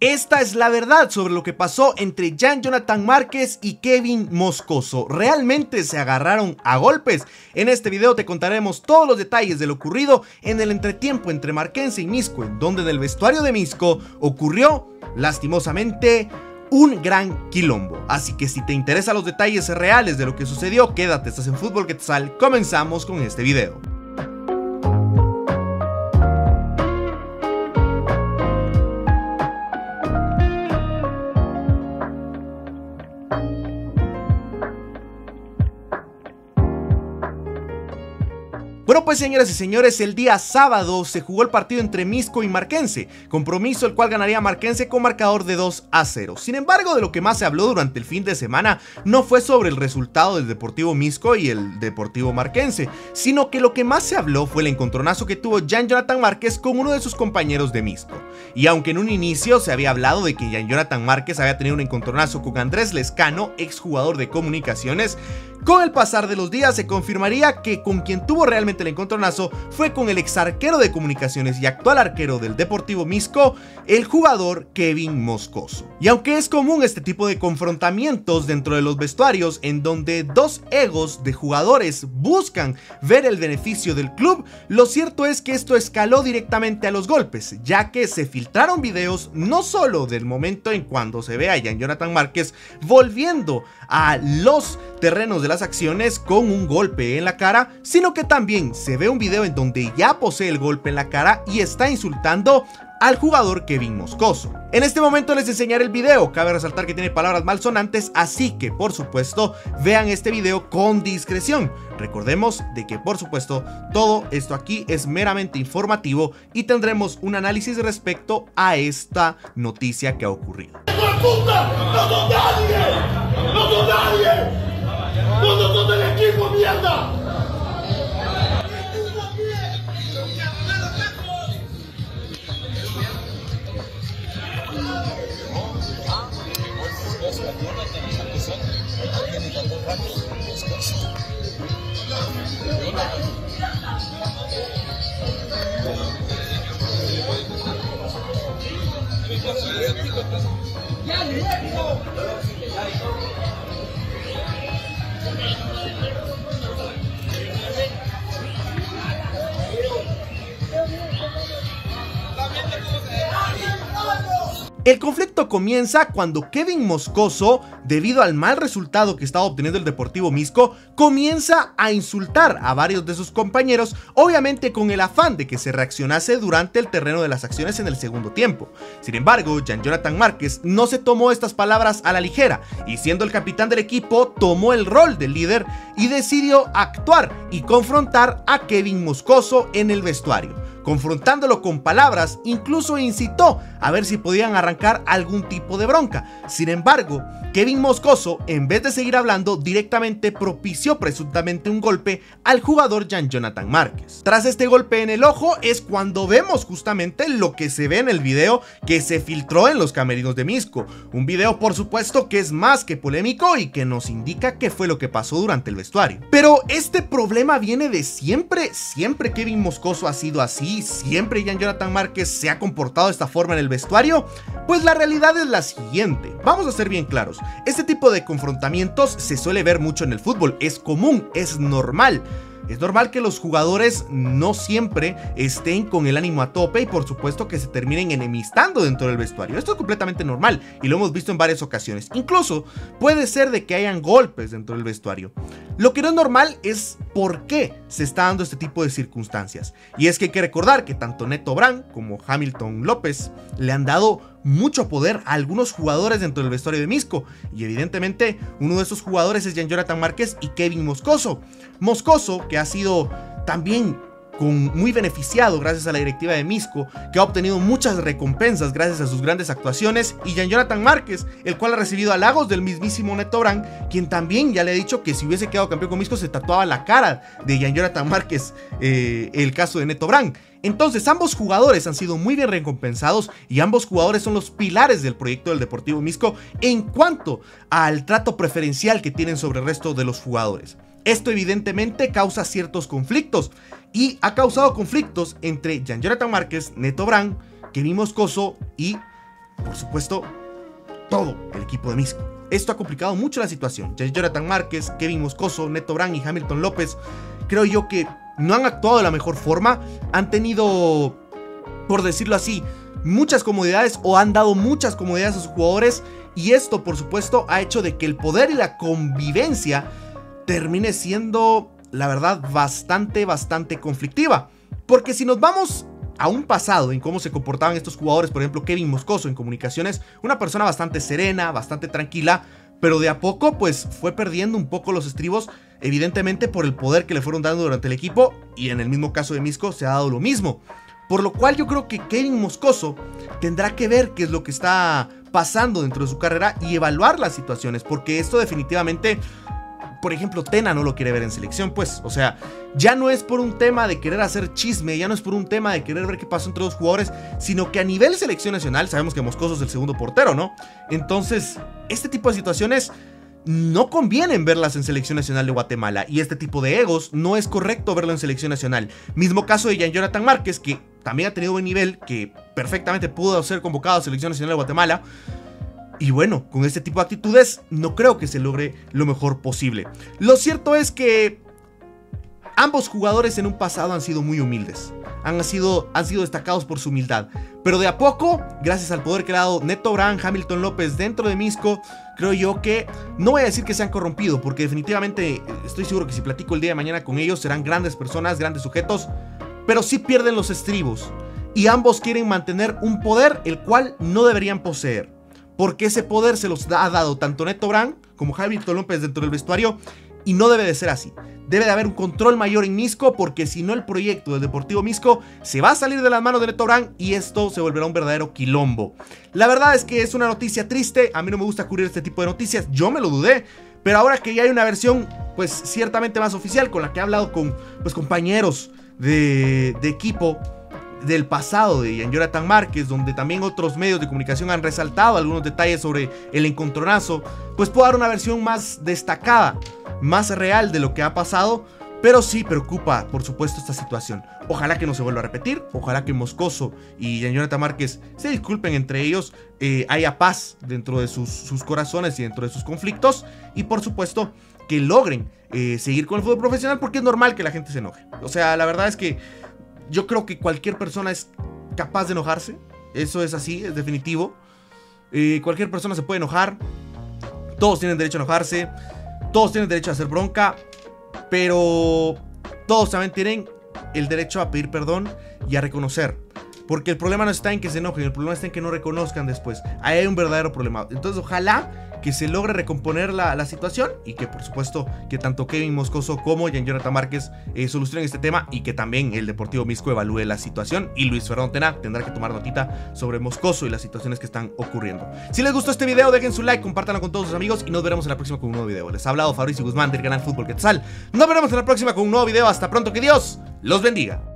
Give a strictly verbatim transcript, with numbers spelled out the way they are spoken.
Esta es la verdad sobre lo que pasó entre Jan Jonathan Márquez y Kevin Moscoso. ¿Realmente se agarraron a golpes? En este video te contaremos todos los detalles de lo ocurrido en el entretiempo entre Marquense y Misco, en donde en el vestuario de Misco ocurrió, lastimosamente, un gran quilombo. Así que si te interesan los detalles reales de lo que sucedió, quédate, estás en Fútbol Quetzal. Comenzamos con este video. Bueno, pues señoras y señores, el día sábado se jugó el partido entre Misco y Marquense, compromiso el cual ganaría Marquense con marcador de dos a cero. Sin embargo, de lo que más se habló durante el fin de semana no fue sobre el resultado del Deportivo Misco y el Deportivo Marquense, sino que lo que más se habló fue el encontronazo que tuvo Jan Jonathan Márquez con uno de sus compañeros de Misco. Y aunque en un inicio se había hablado de que Jan Jonathan Márquez había tenido un encontronazo con Andrés Lescano, exjugador de Comunicaciones, con el pasar de los días se confirmaría que con quien tuvo realmente el encontronazo fue con el ex arquero de Comunicaciones y actual arquero del Deportivo Misco, el jugador Kevin Moscoso. Y aunque es común este tipo de confrontamientos dentro de los vestuarios en donde dos egos de jugadores buscan ver el beneficio del club, lo cierto es que esto escaló directamente a los golpes, ya que se filtraron videos no solo del momento en cuando se ve a Jan Jonathan Márquez volviendo a los terrenos de las acciones con un golpe en la cara, sino que también se ve un video en donde ya posee el golpe en la cara y está insultando al jugador Kevin Moscoso. En este momento les enseñaré el video, cabe resaltar que tiene palabras malsonantes, así que por supuesto vean este video con discreción. Recordemos de que por supuesto todo esto aquí es meramente informativo y tendremos un análisis respecto a esta noticia que ha ocurrido. ¡Puta! ¡No son nadie! ¡No son nadie! ¡No son del equipo, mierda! El conflicto comienza cuando Kevin Moscoso, debido al mal resultado que estaba obteniendo el Deportivo Misco, comienza a insultar a varios de sus compañeros, obviamente con el afán de que se reaccionase durante el terreno de las acciones en el segundo tiempo. Sin embargo, Jan Jonathan Márquez no se tomó estas palabras a la ligera y, siendo el capitán del equipo, tomó el rol del líder y decidió actuar y confrontar a Kevin Moscoso en el vestuario. Confrontándolo con palabras, incluso incitó a ver si podían arrancar algún tipo de bronca. Sin embargo, Kevin Moscoso, en vez de seguir hablando, directamente propició presuntamente un golpe al jugador Jan Jonathan Márquez. Tras este golpe en el ojo es cuando vemos justamente lo que se ve en el video que se filtró en los camerinos de Misco. Un video por supuesto que es más que polémico y que nos indica qué fue lo que pasó durante el vestuario. Pero este problema viene de siempre, siempre Kevin Moscoso ha sido así, siempre Jan Jonathan Márquez se ha comportado de esta forma en el vestuario. Pues la realidad es la siguiente, vamos a ser bien claros, este tipo de confrontamientos se suele ver mucho en el fútbol, es común, es normal. Es normal que los jugadores no siempre estén con el ánimo a tope y por supuesto que se terminen enemistando dentro del vestuario. Esto es completamente normal y lo hemos visto en varias ocasiones. Incluso puede ser de que hayan golpes dentro del vestuario. Lo que no es normal es por qué se está dando este tipo de circunstancias. Y es que hay que recordar que tanto Neto Brand como Hamilton López le han dado mucho poder a algunos jugadores dentro del vestuario de Misco, y evidentemente uno de esos jugadores es Jan Jonathan Márquez y Kevin Moscoso. Moscoso, que ha sido también con muy beneficiado gracias a la directiva de Misco, que ha obtenido muchas recompensas gracias a sus grandes actuaciones, y Jan Jonathan Márquez, el cual ha recibido halagos del mismísimo Neto Brand, quien también ya le ha dicho que si hubiese quedado campeón con Misco se tatuaba la cara de Jan Jonathan Márquez, eh, el caso de Neto Brand. Entonces ambos jugadores han sido muy bien recompensados y ambos jugadores son los pilares del proyecto del Deportivo Misco en cuanto al trato preferencial que tienen sobre el resto de los jugadores. Esto evidentemente causa ciertos conflictos y ha causado conflictos entre Jan Jonathan Márquez, Neto Brand, Kevin Moscoso y por supuesto, todo el equipo de Misco. Esto ha complicado mucho la situación. Jonathan Márquez, Kevin Moscoso, Neto Brand y Hamilton López, creo yo que no han actuado de la mejor forma. Han tenido, por decirlo así, muchas comodidades o han dado muchas comodidades a sus jugadores. Y esto, por supuesto, ha hecho de que el poder y la convivencia termine siendo, la verdad, bastante, bastante conflictiva. Porque si nos vamos a un pasado en cómo se comportaban estos jugadores, por ejemplo Kevin Moscoso en comunicaciones, una persona bastante serena, bastante tranquila, pero de a poco pues fue perdiendo un poco los estribos, evidentemente por el poder que le fueron dando durante el equipo, y en el mismo caso de Misco se ha dado lo mismo. Por lo cual yo creo que Kevin Moscoso tendrá que ver qué es lo que está pasando dentro de su carrera y evaluar las situaciones, porque esto definitivamente, por ejemplo, Tena no lo quiere ver en selección, pues, o sea, ya no es por un tema de querer hacer chisme, ya no es por un tema de querer ver qué pasó entre dos jugadores, sino que a nivel selección nacional, sabemos que Moscoso es el segundo portero, ¿no? Entonces, este tipo de situaciones no convienen verlas en selección nacional de Guatemala, y este tipo de egos no es correcto verlo en selección nacional. Mismo caso de Jonathan Márquez, que también ha tenido buen nivel, que perfectamente pudo ser convocado a selección nacional de Guatemala. Y bueno, con este tipo de actitudes no creo que se logre lo mejor posible. Lo cierto es que ambos jugadores en un pasado han sido muy humildes. Han sido, han sido destacados por su humildad. Pero de a poco, gracias al poder que le ha dado Neto Brand, Hamilton López dentro de Misco, creo yo que, no voy a decir que se han corrompido, porque definitivamente estoy seguro que si platico el día de mañana con ellos serán grandes personas, grandes sujetos, pero sí pierden los estribos. Y ambos quieren mantener un poder el cual no deberían poseer. Porque ese poder se los ha dado tanto Neto Brand como Hamilton López dentro del vestuario, y no debe de ser así. Debe de haber un control mayor en Misco, porque si no el proyecto del Deportivo Misco se va a salir de las manos de Neto Brand y esto se volverá un verdadero quilombo. La verdad es que es una noticia triste, a mí no me gusta cubrir este tipo de noticias, yo me lo dudé, pero ahora que ya hay una versión pues ciertamente más oficial, con la que he hablado con pues compañeros de, de equipo del pasado de Jonathan Márquez, donde también otros medios de comunicación han resaltado algunos detalles sobre el encontronazo, pues puedo dar una versión más destacada, más real de lo que ha pasado. Pero sí preocupa, por supuesto, esta situación. Ojalá que no se vuelva a repetir, ojalá que Moscoso y Jonathan Márquez se disculpen entre ellos, eh, haya paz dentro de sus, sus corazones y dentro de sus conflictos, y por supuesto que logren eh, seguir con el fútbol profesional, porque es normal que la gente se enoje. O sea, la verdad es que yo creo que cualquier persona es capaz de enojarse. Eso es así, es definitivo. eh, Cualquier persona se puede enojar. Todos tienen derecho a enojarse. Todos tienen derecho a hacer bronca. Pero todos también tienen el derecho a pedir perdón y a reconocer. Porque el problema no está en que se enojen, el problema está en que no reconozcan después. Ahí hay un verdadero problema. Entonces ojalá que se logre recomponer la, la situación, y que por supuesto que tanto Kevin Moscoso como Jonathan Márquez eh, solucionen este tema, y que también el Deportivo Misco evalúe la situación, y Luis Fernando Tena tendrá que tomar notita sobre Moscoso y las situaciones que están ocurriendo. Si les gustó este video, dejen su like, compártanlo con todos sus amigos y nos veremos en la próxima con un nuevo video. Les ha hablado Fabricio Guzmán del canal Fútbol Quetzal. Nos veremos en la próxima con un nuevo video. Hasta pronto, que Dios los bendiga.